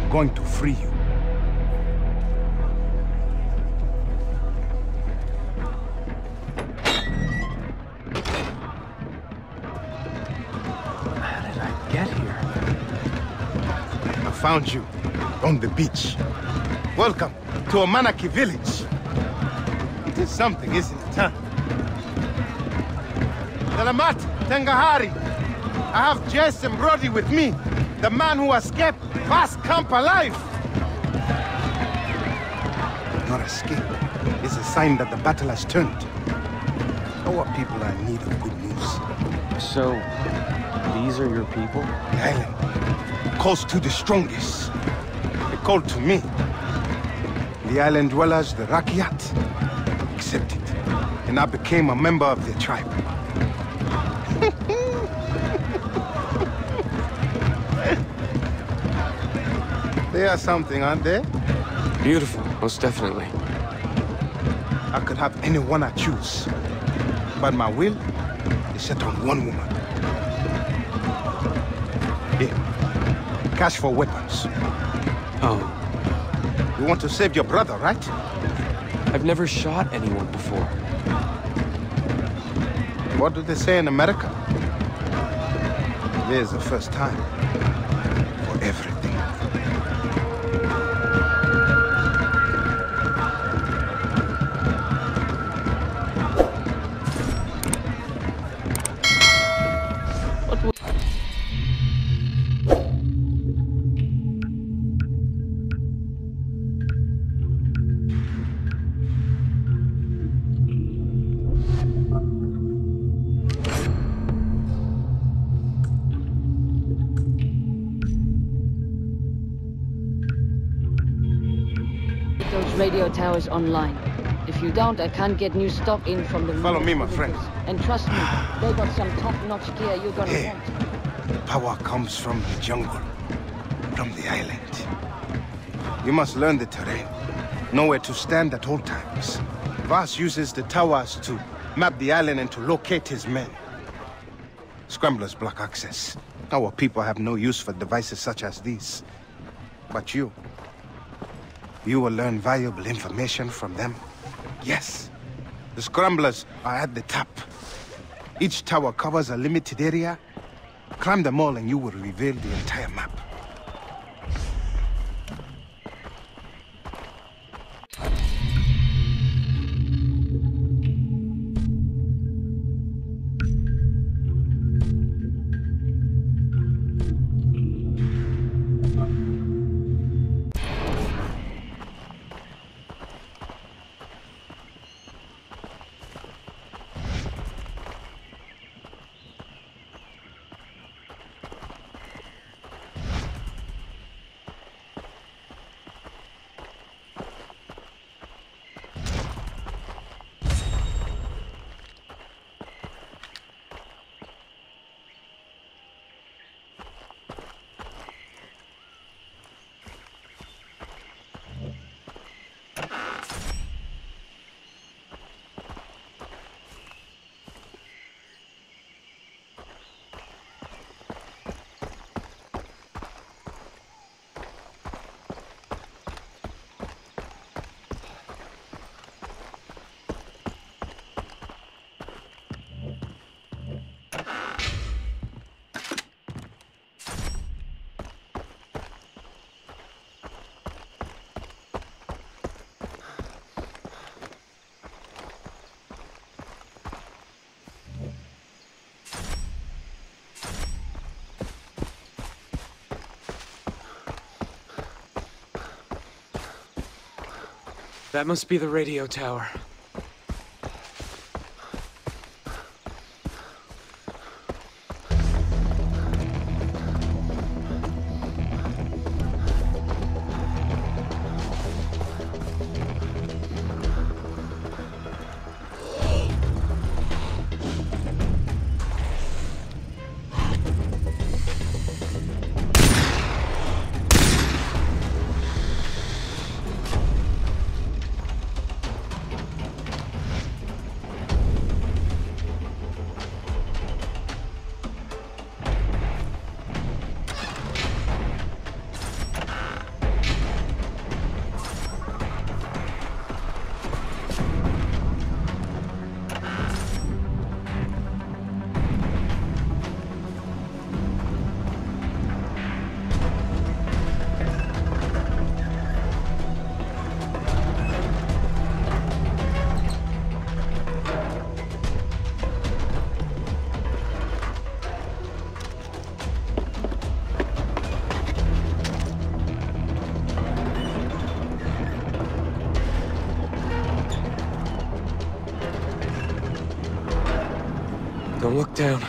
going to free you. How did I get here? I found you on the beach. Welcome to Amanaki village. It is something, isn't it, huh? Salamat, Tengahari. I have Jess and Brody with me. The man who escaped Fast Camp alive. Your escape is a sign that the battle has turned. Our people are in need of good news. So, these are your people? The island calls to the strongest. They called to me. The island dwellers, the Rakyat, accepted. And I became a member of their tribe. They are something, aren't they? Beautiful, most definitely. I could have anyone I choose. But my will is set on one woman. Here. Cash for weapons. Oh. You want to save your brother, right? I've never shot anyone before. What do they say in America? There's the first time for everything. Radio towers online. If you don't, I can't get new stock in from the... Follow me, my friend. And trust me, they got some top-notch gear you're gonna Here. want. Power comes from the jungle, from the island. You must learn the terrain, know where to stand at all times. Vaas uses the towers to map the island and to locate his men. Scramblers block access. Our people have no use for devices such as these. But you will learn valuable information from them. Yes, the Scramblers are at the top. Each tower covers a limited area. Climb them all and you will reveal the entire map. That must be the radio tower. down.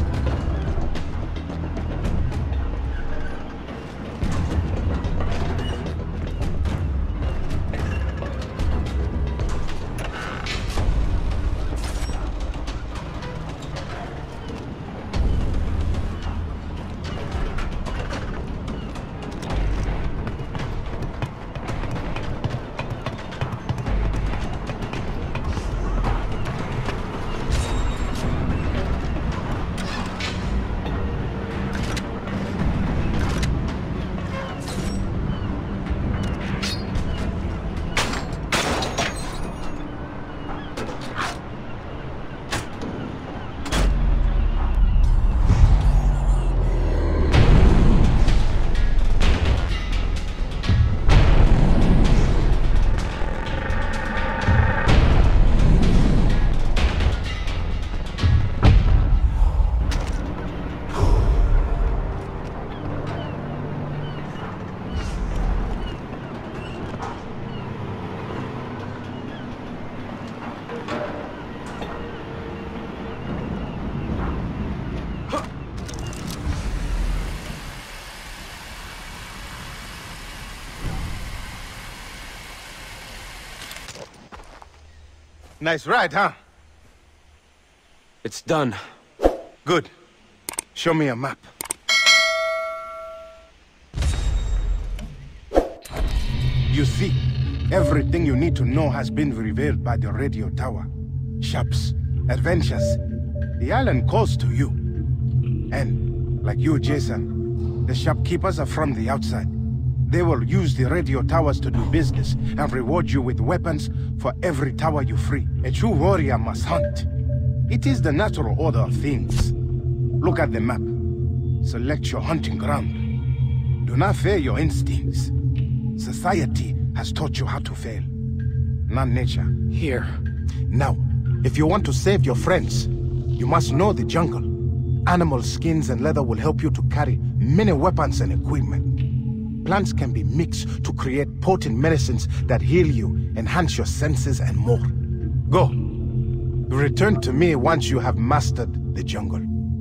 Nice ride, huh? It's done. Good. Show me a map. You see, everything you need to know has been revealed by the radio tower. Shops, adventures. The island calls to you. And, like you, Jason, the shopkeepers are from the outside. They will use the radio towers to do business and reward you with weapons for every tower you free. A true warrior must hunt. It is the natural order of things. Look at the map. Select your hunting ground. Do not fear your instincts. Society has taught you how to fail, not nature. Here. Now, if you want to save your friends, you must know the jungle. Animal skins and leather will help you to carry many weapons and equipment. Plants can be mixed to create potent medicines that heal you, enhance your senses, and more. Go. Return to me once you have mastered the jungle.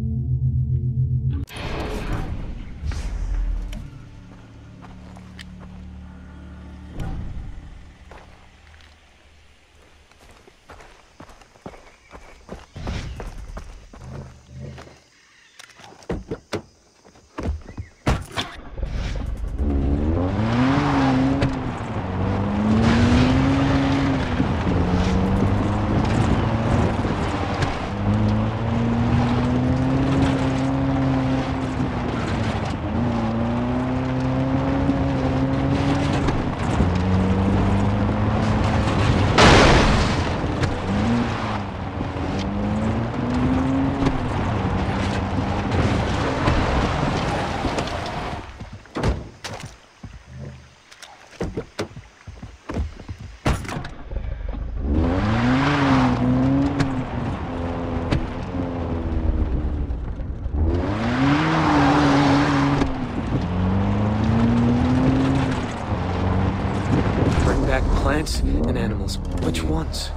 Plants and animals. Which ones?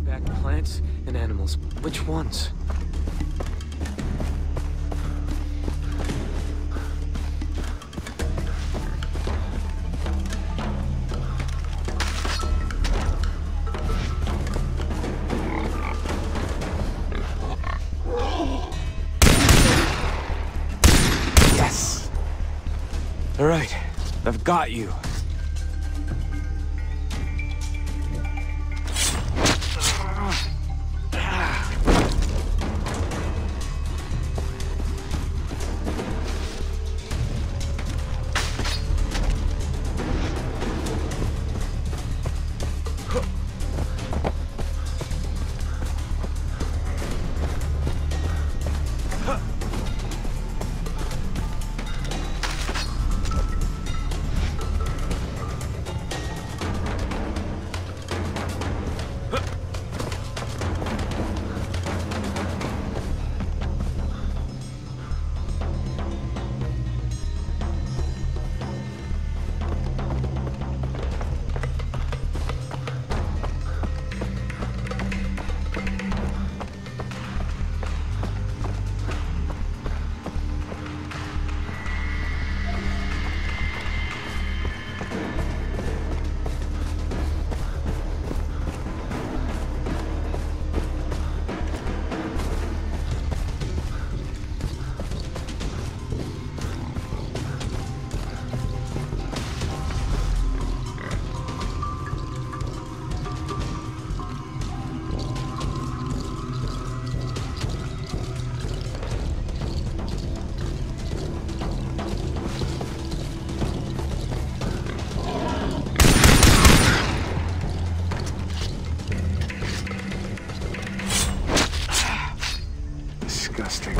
back plants and animals. Which ones? Yes! All right, I've got you. Disgusting.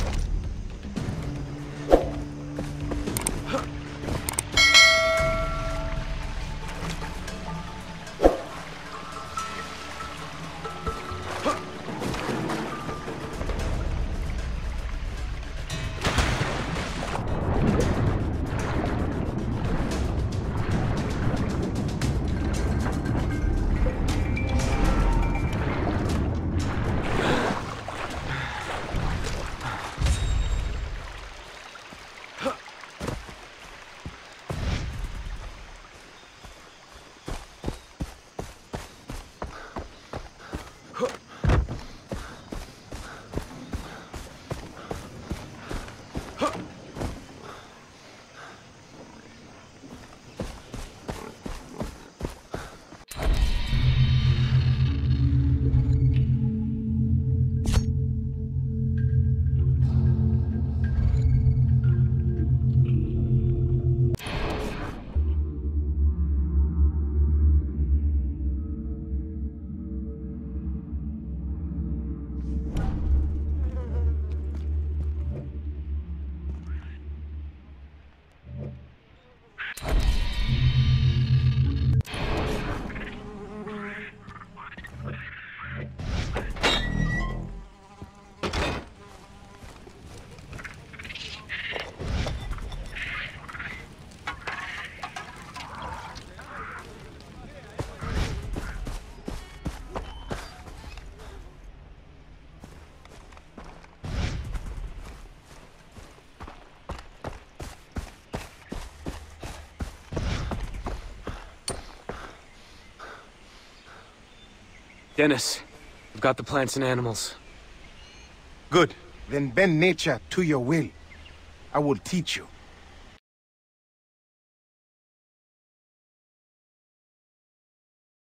Dennis, I've got the plants and animals. Good. Then bend nature to your will. I will teach you.